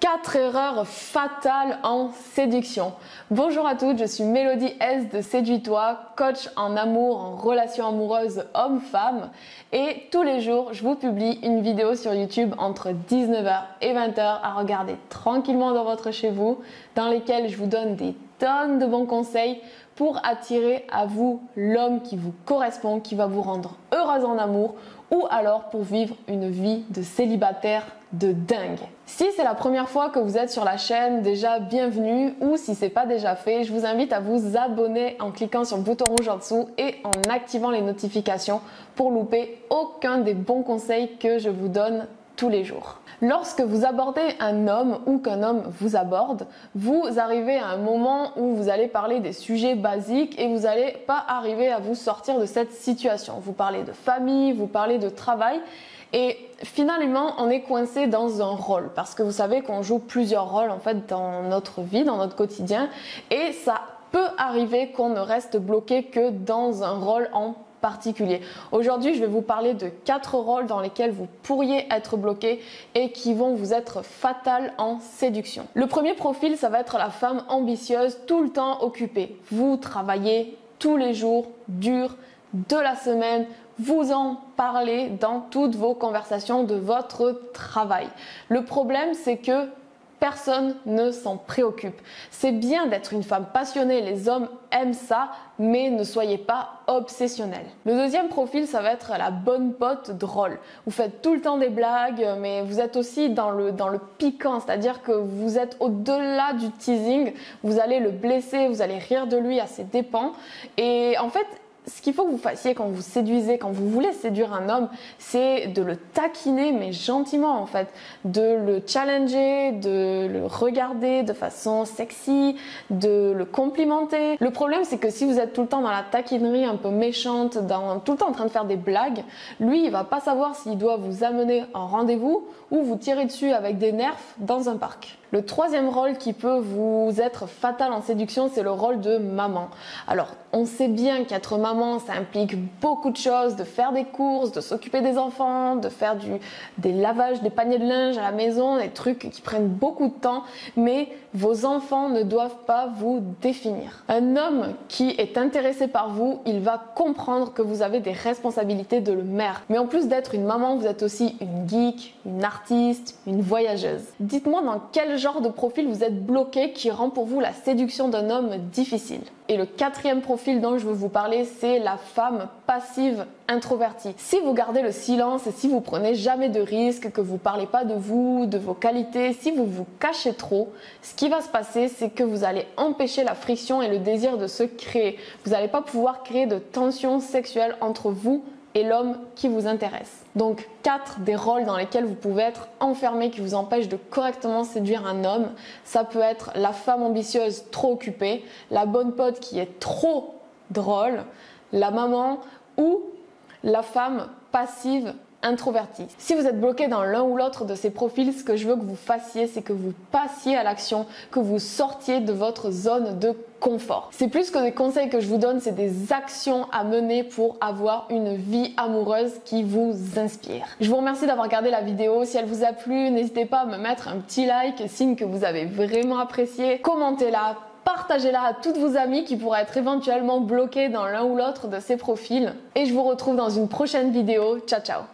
4 erreurs fatales en séduction. Bonjour à toutes, je suis Mélodie S de Séduis-toi, coach en amour, en relation amoureuse homme-femme. Et tous les jours, je vous publie une vidéo sur YouTube entre 19h et 20h à regarder tranquillement dans votre chez vous, dans lesquelles je vous donne des tonnes de bons conseils pour attirer à vous l'homme qui vous correspond, qui va vous rendre heureuse en amour ou alors pour vivre une vie de célibataire de dingue. Si c'est la première fois que vous êtes sur la chaîne, déjà bienvenue, ou si c'est pas déjà fait, je vous invite à vous abonner en cliquant sur le bouton rouge en dessous et en activant les notifications pour louper aucun des bons conseils que je vous donne tous les jours. Lorsque vous abordez un homme ou qu'un homme vous aborde, vous arrivez à un moment où vous allez parler des sujets basiques et vous n'allez pas arriver à vous sortir de cette situation. Vous parlez de famille, vous parlez de travail et finalement on est coincé dans un rôle parce que vous savez qu'on joue plusieurs rôles en fait dans notre vie, dans notre quotidien et ça peut arriver qu'on ne reste bloqué que dans un rôle en particulier. Aujourd'hui, je vais vous parler de 4 rôles dans lesquels vous pourriez être bloqué et qui vont vous être fatals en séduction. Le premier profil, ça va être la femme ambitieuse, tout le temps occupée. Vous travaillez tous les jours, dur de la semaine, vous en parlez dans toutes vos conversations de votre travail. Le problème, c'est que personne ne s'en préoccupe. C'est bien d'être une femme passionnée, les hommes aiment ça, mais ne soyez pas obsessionnel. Le deuxième profil, ça va être la bonne pote drôle. Vous faites tout le temps des blagues, mais vous êtes aussi dans le piquant, c'est-à-dire que vous êtes au-delà du teasing, vous allez le blesser, vous allez rire de lui à ses dépens. Et en fait, ce qu'il faut que vous fassiez quand vous séduisez, quand vous voulez séduire un homme, c'est de le taquiner, mais gentiment en fait, de le challenger, de le regarder de façon sexy, de le complimenter. Le problème, c'est que si vous êtes tout le temps dans la taquinerie un peu méchante, tout le temps en train de faire des blagues, lui, il va pas savoir s'il doit vous amener en rendez-vous ou vous tirer dessus avec des nerfs dans un parc. Le troisième rôle qui peut vous être fatal en séduction, c'est le rôle de maman. Alors, on sait bien qu'être maman, ça implique beaucoup de choses, de faire des courses, de s'occuper des enfants, de faire des lavages, des paniers de linge à la maison, des trucs qui prennent beaucoup de temps, mais vos enfants ne doivent pas vous définir. Un homme qui est intéressé par vous, il va comprendre que vous avez des responsabilités de mère. Mais en plus d'être une maman, vous êtes aussi une geek, une artiste, une voyageuse. Dites-moi dans quel genre de profil vous êtes bloqué qui rend pour vous la séduction d'un homme difficile. Et le quatrième profil dont je veux vous parler, c'est la femme passive introvertie. Si vous gardez le silence et si vous prenez jamais de risques, que vous parlez pas de vous, de vos qualités, si vous vous cachez trop, ce qui va se passer, c'est que vous allez empêcher la friction et le désir de se créer. Vous n'allez pas pouvoir créer de tensions sexuelles entre vous et l'homme qui vous intéresse. Donc 4 des rôles dans lesquels vous pouvez être enfermé qui vous empêchent de correctement séduire un homme. Ça peut être la femme ambitieuse trop occupée, la bonne pote qui est trop drôle, la maman ou la femme passive introvertie. Si vous êtes bloqué dans l'un ou l'autre de ces profils, ce que je veux que vous fassiez, c'est que vous passiez à l'action, que vous sortiez de votre zone de confort. C'est plus que des conseils que je vous donne, c'est des actions à mener pour avoir une vie amoureuse qui vous inspire. Je vous remercie d'avoir regardé la vidéo. Si elle vous a plu, n'hésitez pas à me mettre un petit like, signe que vous avez vraiment apprécié. Commentez-la. Partagez-la à toutes vos amies qui pourraient être éventuellement bloquées dans l'un ou l'autre de ces profils. Et je vous retrouve dans une prochaine vidéo. Ciao, ciao!